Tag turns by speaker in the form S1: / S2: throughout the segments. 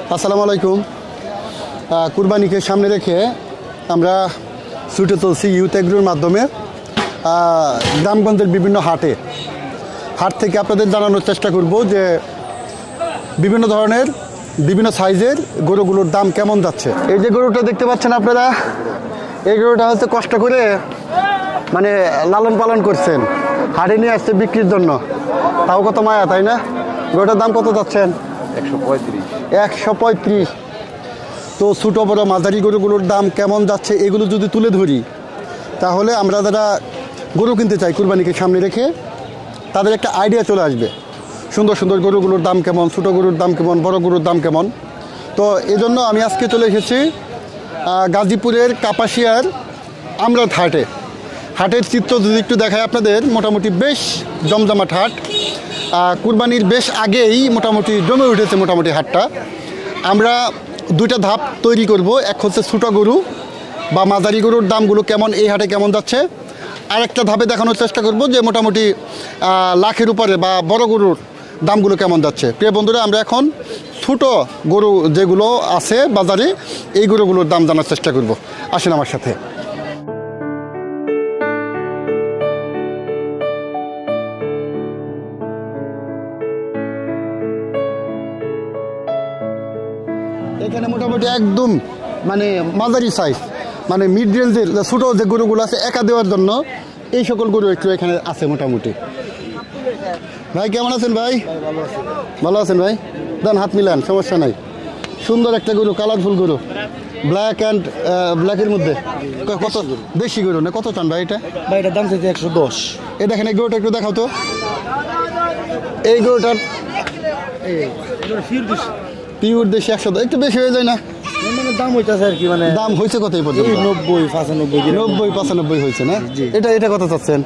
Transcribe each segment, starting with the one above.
S1: আসসালামু আলাইকুম। কুরবানিকে সামনে রেখে আমরা ছুটে চলছি ইউথ এগ্রোর মাধ্যমে গ্রামগঞ্জের বিভিন্ন হাট থেকে আপনাদের জানানোর চেষ্টা করব যে বিভিন্ন ধরনের বিভিন্ন সাইজের গরুগুলোর দাম কেমন যাচ্ছে। এই যে গরুটা দেখতে পাচ্ছেন আপনারা, এই গরুটা হচ্ছে কষ্ট করে মানে লালন পালন করছেন, হাটে নিয়ে আসছে বিক্রির জন্য। তাও কত মায়া, তাই না? গরুটার দাম কত যাচ্ছেন? 135। তো ছোটো বড়ো মাঝারি গরুগুলোর দাম কেমন যাচ্ছে এগুলো যদি তুলে ধরি, তাহলে আমরা যারা গরু কিনতে চাই কুরবানিকে সামনে রেখে, তাদের একটা আইডিয়া চলে আসবে সুন্দর সুন্দর গরুগুলোর দাম কেমন, ছোটো গরুর দাম কেমন, বড় গরুর দাম কেমন। তো এজন্য আমি আজকে চলে এসেছি গাজীপুরের কাপাসিয়ার আমরাত হাটের চিত্র যদি একটু দেখায় আপনাদের। মোটামুটি বেশ জমজমাট হাট, কুরবানির বেশ আগেই মোটামুটি জমে উঠেছে মোটামুটি হাটটা। আমরা দুইটা ধাপ তৈরি করব, এক হচ্ছে ছোটো গরু বা মাঝারি গরুর দামগুলো কেমন এই হাটে কেমন যাচ্ছে, আর একটা ধাপে দেখানোর চেষ্টা করব যে মোটামুটি লাখের উপরে বা বড় গরুর দামগুলো কেমন যাচ্ছে। প্রিয় বন্ধুরা, আমরা এখন ছোটো গরু যেগুলো আছে বাজারে এই গরুগুলোর দাম জানার চেষ্টা করব। আসেন আমার সাথে। এখানে মোটামুটি একদম মানে মাঝারি সাইজ, মানে মিড রেঞ্জের ছোটো যে গরুগুলো আছে একা দেওয়ার জন্য এই সকল গরু একটু এখানে আছে মোটামুটি। ভাই কেমন আছেন? ভাই ভালো আছেন? ভাই দেন হাত মিলান, সমস্যা নাই। সুন্দর একটা গরু, কালারফুল গরু, ব্ল্যাক অ্যান্ড ব্ল্যাকের মধ্যে। কত দেশি গরু না? কত চান ভাই এটা?
S2: ভাই এটার দাম চাইছে 110।
S1: এই দেখেন এই গরুটা একটু দেখাও তো। এই গরুটার পিওর দেশি 110, একটু বেশি হয়ে যায় না?
S2: মানে দাম হইতেছে আর কি, মানে
S1: দাম হয়েছে কত এই পর্যন্ত? 90-95 হয়েছে না? এটা কত চাচ্ছেন?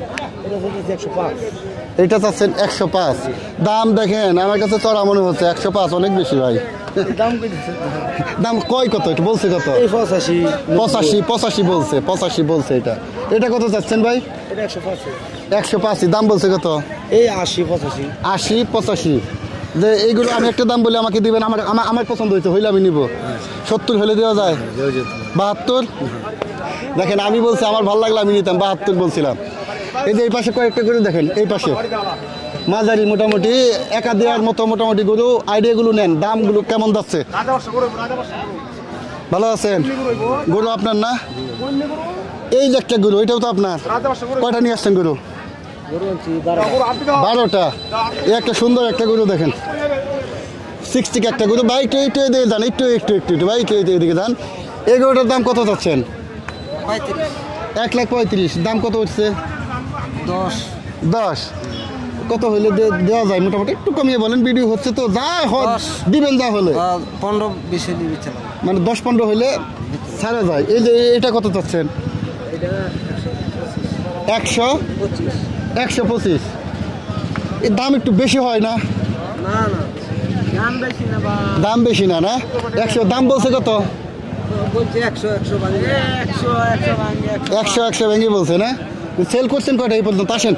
S1: এটা চাচ্ছেন 105। দাম দেখেন আমার কাছে চড়া মনে হচ্ছে, 105 অনেক বেশি ভাই। দাম কয় কত? এটা বলছে কত? 85 বলছে, 85 বলছে। এটা কত চাচ্ছেন ভাই? 185 দাম বলছে কত?
S2: এই 80-85
S1: যে এইগুলো আমি একটা দাম বলে আমাকে দিবেন, আমার পছন্দ হয়েছে হইলে আমি নিব। 70 হলে দেওয়া যায়? 72 দেখেন আমি বলছি আমার ভালো লাগলো আমি নিতাম, 72 বলছিলাম। এই যে এই পাশে কয়েকটা গরু দেখেন, এই পাশে মাঝারি মোটামুটি একা দেওয়ার মতো মোটামুটি গরু, আইডিয়াগুলো নেন, দামগুলো কেমন যাচ্ছে। ভালো আছেন? গরু আপনার না? এই যে একটা গরু, এটাও তো আপনার? কয়টা নিয়ে আসছেন গরু? 12টা। এই একটা সুন্দর একটা গরু দেখেন, 60 একটা গরু। ভাই একটু এদিকে যান, একটু ভাই এদিকে যান। এই গরুটার দাম কত চাচ্ছেন? 135। দাম কত উঠছে? 10 কত হইলে দেওয়া যায় মোটামুটি? একটু কমিয়ে বলেন, ভিডিও হচ্ছে তো। যা দিবেন, যা হলে
S2: 15-20
S1: মানে 10-15 হইলে ছাড়া যায়। এই যে এটা কত চাচ্ছেন? 125। এর দাম একটু বেশি হয় না? দাম বেশি না? 100 দাম বলছে কত? 100 ভেঙে বলছে না? সেল করছেন কয়টা এই পর্যন্ত? আসেন,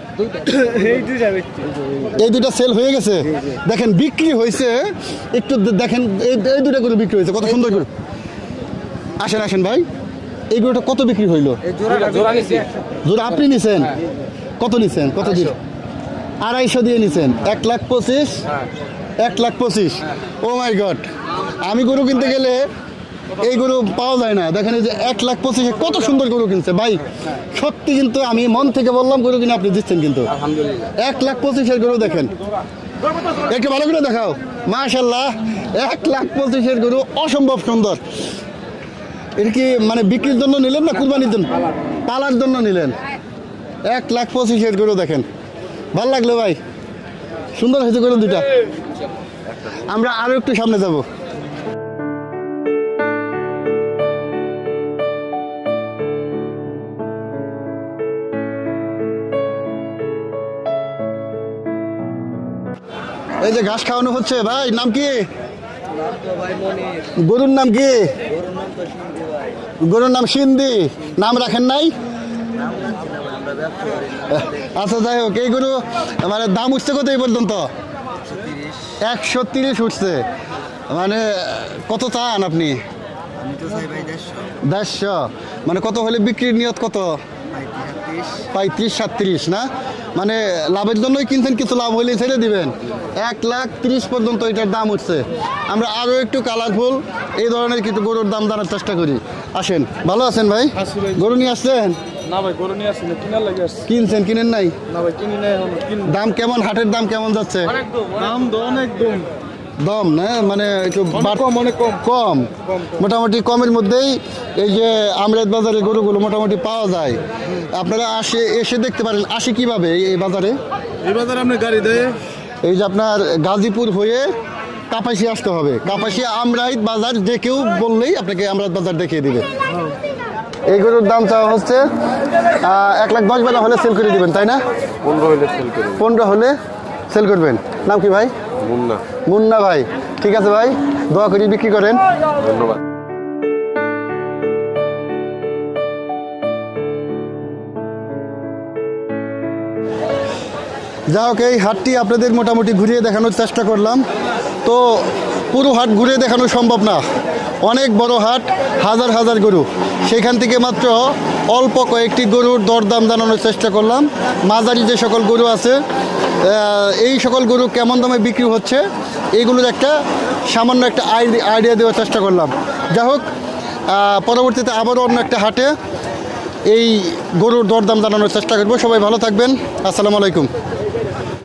S1: এই দুটা সেল হয়ে গেছে। দেখেন বিক্রি হয়েছে, একটু দেখেন এই দুটা করে বিক্রি হয়েছে, কত সুন্দর করে। আসেন ভাই, এই গরুটা কত বিক্রি হইলো? জোড়া আপনি নিছেন? কত নিছেন? কত দিন? 250 দিয়ে নিছেন? 125। 125। ও মাই গড, আমি গরু কিনতে গেলে এই গরু পাওয়া যায় না। দেখেন এই যে 125 কত সুন্দর গরু কিনছে ভাই। সত্যি কিন্তু আমি মন থেকে বললাম, গরু কিনে আপনি দিচ্ছেন কিন্তু 125 গরু। দেখেন একটু ভালো করে দেখাও, মাশাআল্লাহ 125 গরু, অসম্ভব সুন্দর। এটা কি মানে বিক্রির জন্য নিলেন না কুরবানির জন্য? পালার জন্য নিলেন। 125 গরু দেখেন, ভালো লাগলো ভাই, সুন্দর হয়েছে গরু দুটা। আমরা আরো একটু সামনে যাব। এই যে ঘাস খাওয়ানো হচ্ছে ভাই, নাম কি? গরুর নাম কি? গরুর নাম সিন্ধি। নাম রাখেন নাই? আচ্ছা যাই হোক, এই গরু মানে দাম উঠছে কত এই পর্যন্ত? 130 উঠছে। মানে কত চান আপনি?
S2: আমি তো চাই ভাই 150
S1: 150, মানে কত হলে বিক্রির নিয়ত কত? 35-37 না, মানে লাভের জন্যই কিনছেন, কিছু লাভ হইলে ছেড়ে দিবেন। 1,30,000 পর্যন্ত এটার দাম উঠছে। আমরা আরও একটু কালারফুল এই ধরনের কিছু গরুর দাম জানার চেষ্টা করি। আসেন, ভালো আছেন ভাই? গরু নিয়ে আসছেন?
S3: না ভাই গরু নিয়ে আসছি না, কিনার লাগে আসছি।
S1: কিনছেন, কিনেন নাই?
S3: না ভাই কিনি নাই এখন, কিনবো।
S1: দাম কেমন, হাটের দাম কেমন যাচ্ছে?
S3: দাম তো অনেক দাম।
S1: দাম না, মানে একটু
S3: অনেক কম।
S1: কম, মোটামুটি কমের মধ্যেই এই যে আমরাত বাজারে গরুগুলো মোটামুটি পাওয়া যায়। আপনারা এসে দেখতে পারেন। আসে কিভাবে এই বাজারে?
S3: এই বাজারে আপনি গাড়ি দেয়,
S1: এই যে আপনার গাজীপুর হয়ে কাপাসি আসতে হবে। কাপাসি আমরাত বাজার যে কেউ বললেই আপনাকে আমরাত বাজার দেখিয়ে দিবে। এই গরুর দাম চাওয়া হচ্ছে 1,10,000 হলে সেল করে দিবেন, তাই না?
S3: 15 হইলে সেল করে।
S1: 15 হলে সেল করবেন। নাম কি ভাই?
S3: মুন্না।
S1: মুন্না ভাই, ঠিক আছে ভাই, দোয়া করি বিক্রি করেন।
S3: ধন্যবাদ।
S1: যা হোক, এই হাটটি আপনাদের মোটামুটি ঘুরিয়ে দেখানোর চেষ্টা করলাম। তো পুরো হাট ঘুরিয়ে দেখানো সম্ভব না, অনেক বড় হাট, হাজার হাজার গরু। সেখান থেকে মাত্র অল্প কয়েকটি গরুর দরদাম জানানোর চেষ্টা করলাম। মাঝারি যে সকল গরু আছে, এই সকল গরু কেমন দামে বিক্রি হচ্ছে, এইগুলোর একটা সামান্য একটা আইডিয়া দেওয়ার চেষ্টা করলাম। যা হোক, পরবর্তীতে আবারও অন্য একটা হাটে এই গরুর দরদাম জানানোর চেষ্টা করবো। সবাই ভালো থাকবেন, আসসালামু আলাইকুম।